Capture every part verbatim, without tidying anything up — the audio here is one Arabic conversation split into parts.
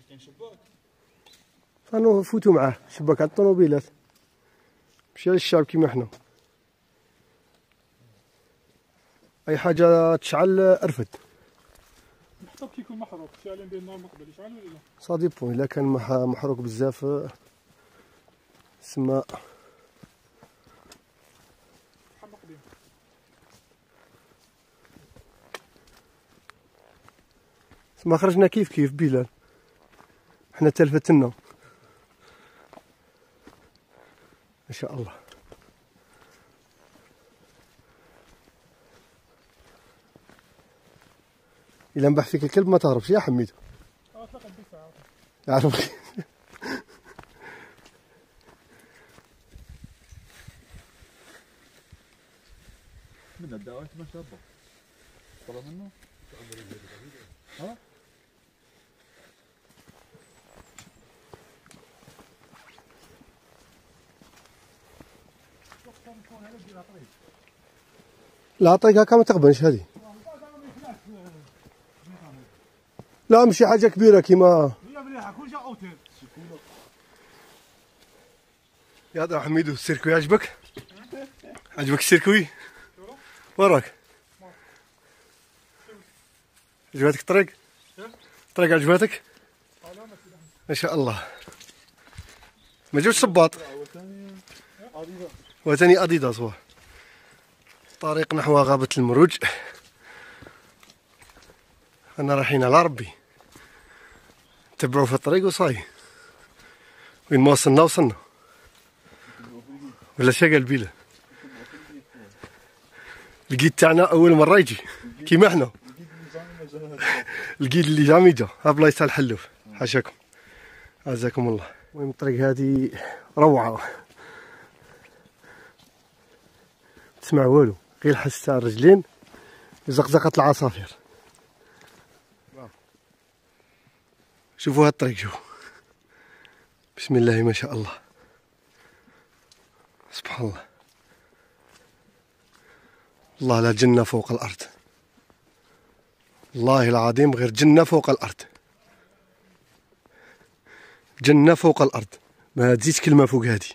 كاين شباك فانو فوتو معاه شباك على الطوموبيلات ماشي على الشعب كيما حنا. اي حاجه تشعل ارفد. محطوط كيكون محروق شاعلين به النار مقبل يشعل ولا لا؟ صا ديبون الا كان محروق بزاف سما حمق بهم. سما خرجنا كيف كيف بلال حنا تلفتنا ما شاء الله. إلا نبح فيك الكلب ما تهربش يا حميدو. اه تلقى بساعة. يعرف من الدعوات ما شابه طلع منه ها لا عطيك هكا ما تقبلش هذه. لا ماشي حاجه كبيره كيما لا مليحه كلشي اوتيل. يا هذا حميدو السيركوي عجبك؟ عجبك السيركوي؟ وراك عجبتك الطريق؟ الطريق عجبتك؟ ما شاء الله. ما جوش صباط وثاني اديداس. هو طريق نحو غابة المروج. انا رايحين على ربي تبعوا في الطريق وصاي وين ما وصلنا وصلنا ولا شا قال بيلا. القيد تاعنا اول مره يجي كيما حنا. القيد اللي جا ميجا ها بلايص الحلوف حاشاكم عزاكم الله. المهم الطريق هذه روعه تسمع والو غير الحس تاع الرجلين زقزقه العصافير. شوفوا هاد الطريق شوفوا بسم الله ما شاء الله سبحان الله. الله لا جنة فوق الأرض والله العظيم غير جنة فوق الأرض. جنة فوق الأرض ما تزيدش كلمة فوق هادي.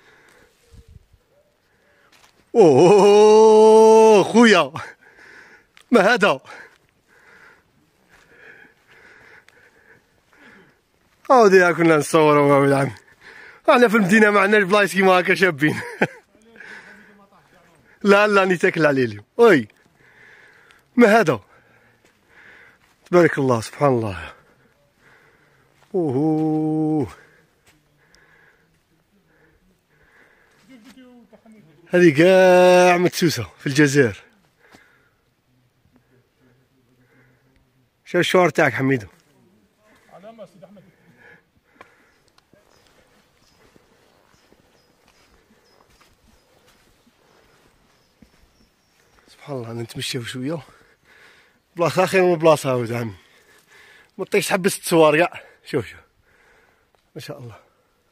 اوه خويا ما هذا هاودي كنا نصوروا ولد عمي. احنا في المدينه ما عندناش بلايص كيما هكا شابين. لا لا راني تاكل عليه اليوم. وي ما هذا تبارك الله سبحان الله. اوه هذه كاع مدسوسه في الجزائر. شو الشعور تاعك حميدو؟ علامة سيدي احمد. سبحان الله نتمشاو شويه بلاصه خير من بلاصه ولد عمي. ما طيش تحبس تصور كاع. شوف شوف ما شاء الله.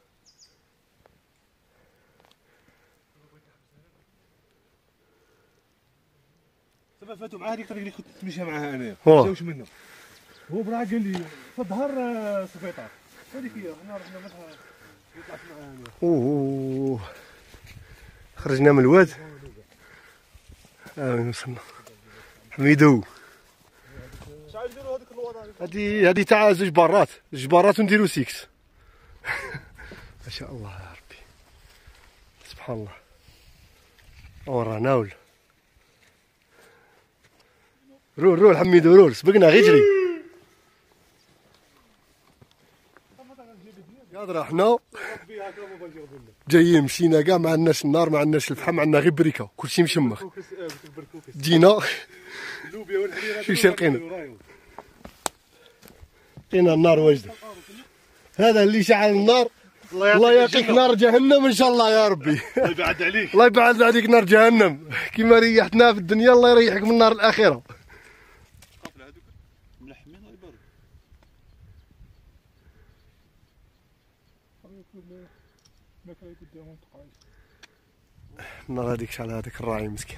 صافي فاتوا مع هذيك الطريق اللي كنت تمشيها معاها انايا واه. مشاوش منه. هو براه قال لي في الظهر سبيطار هذيك هي حنا رحنا معها طلعت معاها انايا. اوه خرجنا من الواد. اه وين وصلنا حميدو. شحال نديروا هذيك الوضع هادي هادي تاع زوج برات زوج برات ونديرو سيكس. ما شاء الله يا ربي سبحان الله. ورانا ولا رول رول حميدو رول سبقنا غير جري. يا حنا جايين مشينا كاع ما عندناش النار ما عندناش الفحم عندنا غير بريكه كلشي مشمخ. جينا شو شرقينا لقينا النار واجده. هذا اللي شعل النار الله يعطيك نار جهنم ان شاء الله يا ربي. الله يبعد عليك. الله يبعد عليك نار جهنم كيما ريحتنا في الدنيا الله يريحك من نار الاخره. ملحمين الله يبارك. النار هذيك شعل هذاك الراعي مسكين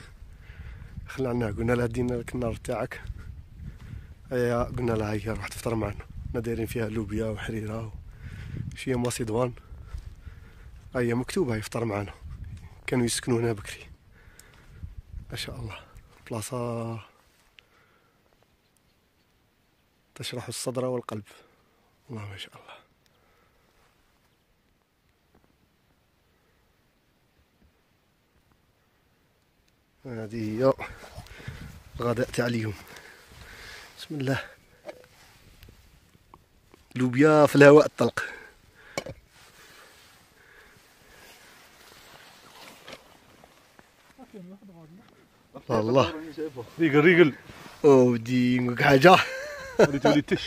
خلعناه قلنا له دينا لك النار تاعك. هيا قلنا له هيا روح تفطر معنا. حنا دايرين فيها لوبيا وحريره وشويه ماسيدوان. ها هي مكتوبه يفطر معنا، كانوا يسكنوا هنا بكري. ما شاء الله بلاصه تشرح الصدر والقلب. الله ما شاء الله. هذه هي الغداء تاع اليوم. بسم الله. لوبيا في الهواء الطلق. والله ريقل ريقل اودي نقولك حاجه. وليت وليت تش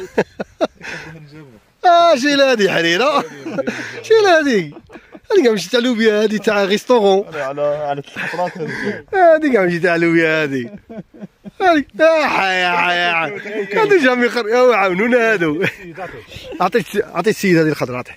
اه شيل هادي حريره، شيل هادي هادي كاع ماشي تاع لوبيا، هادي تاع ريستورون. على على ثلاث خطرات هادي كاع ماشي تاع لوبيا هادي. هادي اه حيا حيا هادو جامي خر يا عاونونا هادو. عطيت عطيت السيد هذه الخضراء عطيه.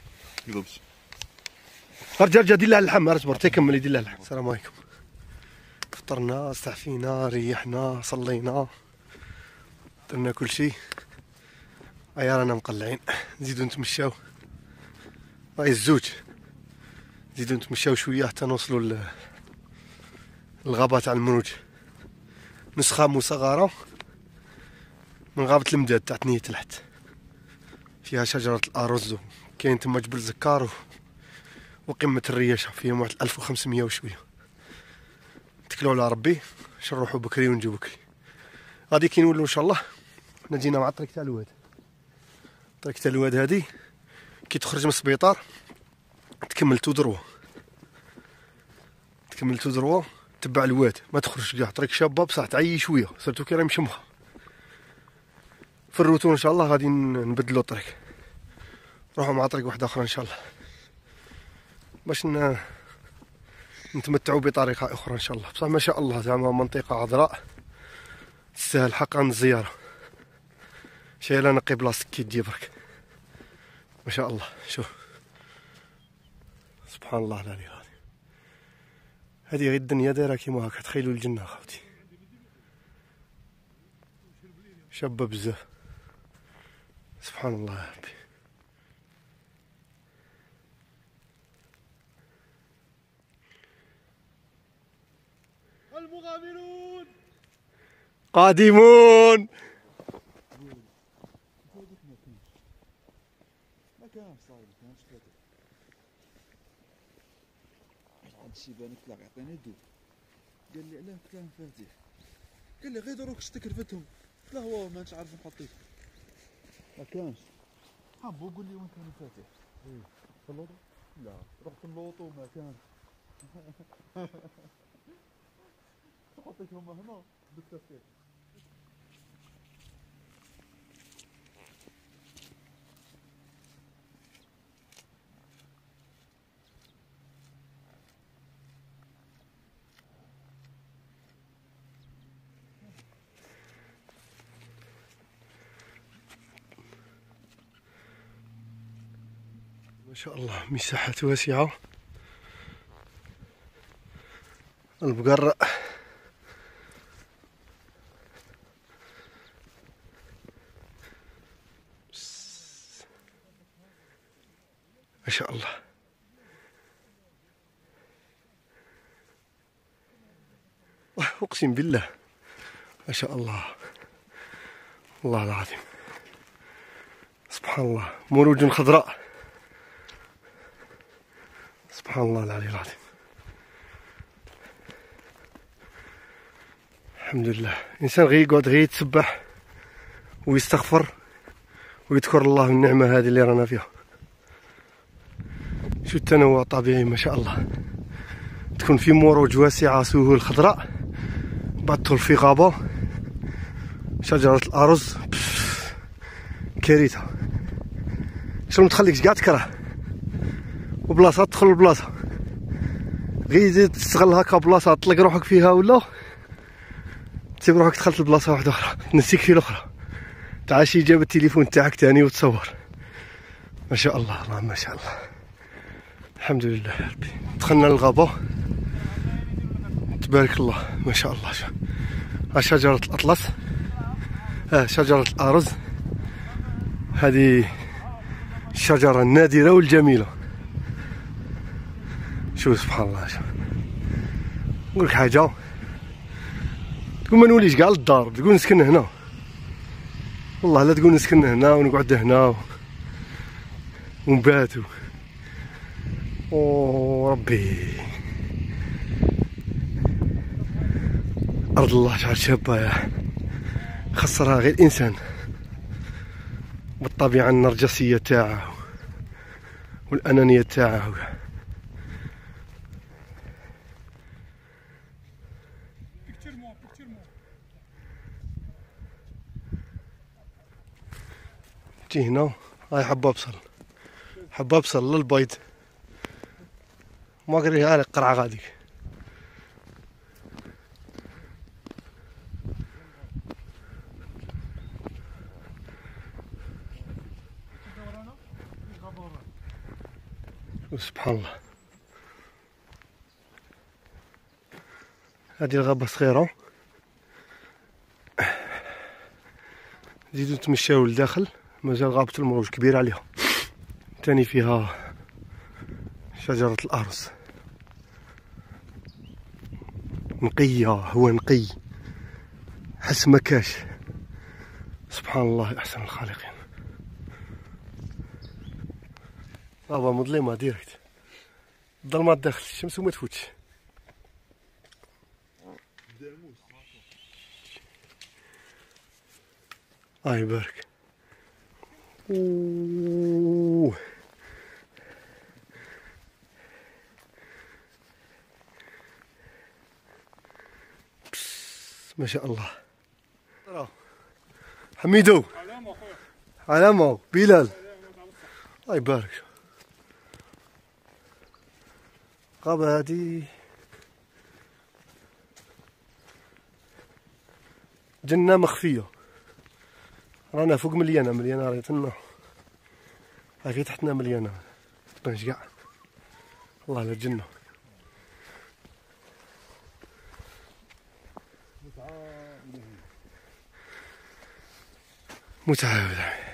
رجع رجع دير لها اللحم، اصبر تكمل دير لها اللحم. السلام عليكم. فطرنا استعفينا ريحنا صلينا درنا كل شيء. هيا رانا مقلعين نزيدو نتمشاو. هاي الزوج نزيدو نتمشاو شويه حتى نوصلوا للغابه تاع المروج. نسخه مصغره من غابه المداد تاع تنية تحت، فيها شجره الارز، كاين تما جبل زكار وقمه الرياشه، فيها واحد ألف وخمسمية وشويه. نتكلوا على ربي باش نروحوا بكري ونجيو بكري. غادي كي نولوا ان شاء الله. حنا جينا مع الطريق تاع الواد. الطريق تاع الواد هادي كي تخرج من السبيطار تكمل تو دروا، تكمل تو دروا تبع الواد، ما تخرجش كاع. طريق شابه بصح تعيي شويه، سيرتو كي راهي مشمخه. في الروتون ان شاء الله غادي نبدلوا الطريق، نروحوا مع طريق واحده اخرى ان شاء الله، باش ن... نتمتعوا بطريقه اخرى ان شاء الله. بصح ما شاء الله زعما منطقه عذراء تستاهل حقا الزياره. شايله نقي بلاصتك كي تجي برك. ما شاء الله. شوف سبحان الله العلي العظيم. هذه غير الدنيا دايره كيما هكا. تخيلوا الجنه خاوتي، شابه بزاف. سبحان الله يا ربي. المغامرون قادمون. ما كانش صاير، ما كانش فاتح. هاد الشي بانك طلع يعطيني دو، قال لي علاه؟ قلت له مفاتيح. قال لي غير دروك شتك رفتهم. قلت له هو ما نتش عارف نحطيه. ما كانش. حبو قول لي وين كان مفاتيح. ايه في اللوطو؟ لا رحت اللوطو ما كانش. حطيتهم هنا بالتفكير. ما شاء الله مساحات واسعة. البقر ما شاء الله. اقسم بالله ما شاء الله، والله العظيم سبحان الله. مروج خضراء سبحان الله العلي العظيم. الحمد لله. الانسان غير يقعد غير يتسبح ويستغفر ويذكر الله النعمه هذه اللي رانا فيها. شو التنوع الطبيعي ما شاء الله. تكون في مروج واسعه سهول خضراء، بعد تدخل في غابه شجره الارز كارثه. شنو ما تخليكش كاع تكره، وبلاصه تدخل لبلاصه غير تستغل هكا بلاصه تطلق روحك فيها، ولا تسيب روحك دخلت لبلاصه واحده اخرى تنسيك في الاخرى، تعال شي جاب التليفون تاعك تاني وتصور. ما شاء الله اللهم ما شاء الله. الحمد لله يا ربي. دخلنا للغابه تبارك الله ما شاء الله. شوف ها شجره الاطلس، ها شجره الارز، هذه الشجرة النادرة والجميلة. شوف سبحان الله. شوف نقولك حاجة، تقول ما نوليش كاع للدار، تقول نسكن هنا. والله لا تقول نسكن هنا ونقعد هنا ونباتو. او ربي ارض الله شحال شابه، يا خسرها غير الانسان بالطبيعه النرجسيه تاعه والانانيه تاعه. جي هنا هاي حبة بصل، حبة بصل للبيض، ما قريها على قرعة غاديك. سبحان الله. هذه الغابة صغيرة، نزيدو نتمشاو لداخل. مازال غابة المروج كبيرة عليها، تاني فيها شجرة الأرز نقية، هو نقي حس مكاش. سبحان الله أحسن الخالقين. غابة مظلمة ديريكت، الظلمات داخل، الشمس وما تفوتش. الله يبارك. اوه ما شاء الله. حميدو علامة بلال، الله يبارك. غابة هادي جنة مخفية، رانا فوق مليانة مليانة ريتنا، هاكي تحتنا مليانة طنش كاع. الله لا الجنة. متعة.